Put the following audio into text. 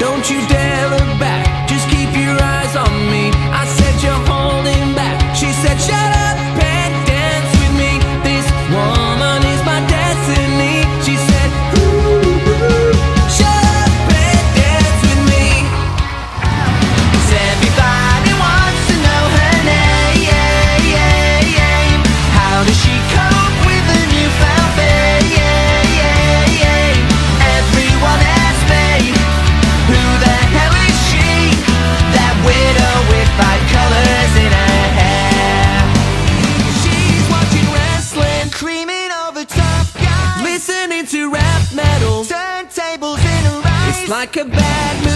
Don't you dare look back, just keep your eyes on me. I said you're holding back. She said shut up and dance with me. This woman is my destiny. She said ooh, shut up and dance with me. 'Cause everybody wants to know her name. How does she cope with a newfound fame? Everyone asks me, who the hell is she? That widow with 5 colors in her hair. She's watching wrestling, creaming over tough guys, listening to rap metal, turntables in her eyes. It's like a bad movie.